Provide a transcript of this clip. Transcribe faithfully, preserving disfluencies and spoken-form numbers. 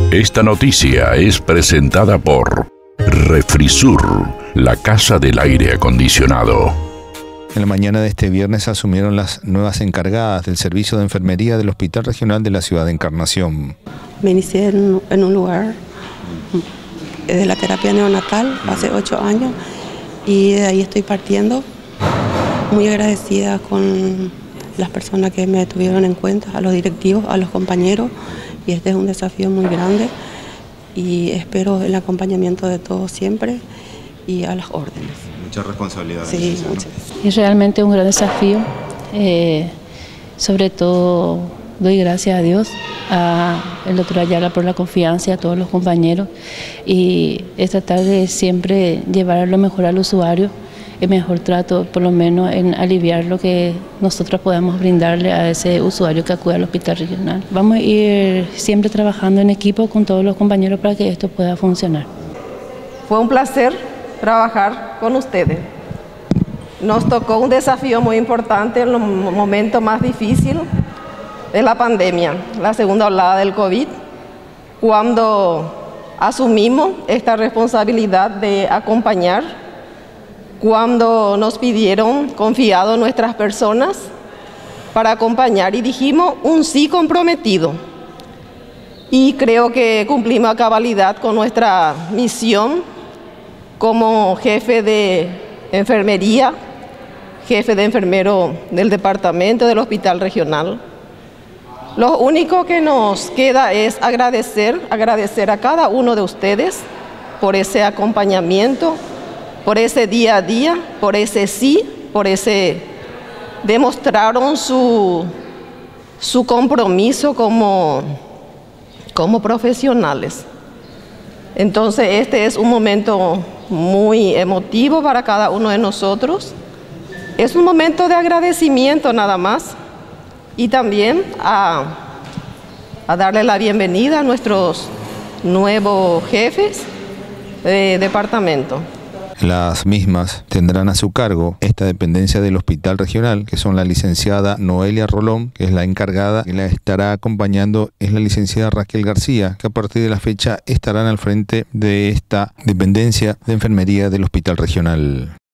Esta noticia es presentada por Refrisur, la casa del aire acondicionado. En la mañana de este viernes asumieron las nuevas encargadas del servicio de enfermería del Hospital Regional de la Ciudad de Encarnación. Me inicié en, en un lugar de la terapia neonatal hace ocho años y de ahí estoy partiendo. Muy agradecida con las personas que me tuvieron en cuenta, a los directivos, a los compañeros, y este es un desafío muy grande y espero el acompañamiento de todos siempre y a las órdenes. Mucha responsabilidad. Sí, ¿no? muchas. Es realmente un gran desafío, eh, sobre todo doy gracias a Dios, al doctor Ayala por la confianza, a todos los compañeros, y es tratar de siempre llevar lo mejor al usuario, el mejor trato, por lo menos en aliviar lo que nosotros podamos brindarle a ese usuario que acude al hospital regional. Vamos a ir siempre trabajando en equipo con todos los compañeros para que esto pueda funcionar. Fue un placer trabajar con ustedes. Nos tocó un desafío muy importante en el momento más difícil de la pandemia, la segunda oleada del COVID, cuando asumimos esta responsabilidad de acompañar, cuando nos pidieron confiado nuestras personas para acompañar y dijimos un sí comprometido. Y creo que cumplimos a cabalidad con nuestra misión como jefe de enfermería, jefe de enfermero del departamento del Hospital Regional. Lo único que nos queda es agradecer, agradecer a cada uno de ustedes por ese acompañamiento, por ese día a día, por ese sí, por ese demostraron su, su compromiso como, como profesionales. Entonces este es un momento muy emotivo para cada uno de nosotros. Es un momento de agradecimiento nada más y también a, a darle la bienvenida a nuestros nuevos jefes de departamento. Las mismas tendrán a su cargo esta dependencia del Hospital Regional, que son la licenciada Noelia Rolón, que es la encargada, y la estará acompañando es la licenciada Raquel García, que a partir de la fecha estarán al frente de esta dependencia de enfermería del Hospital Regional.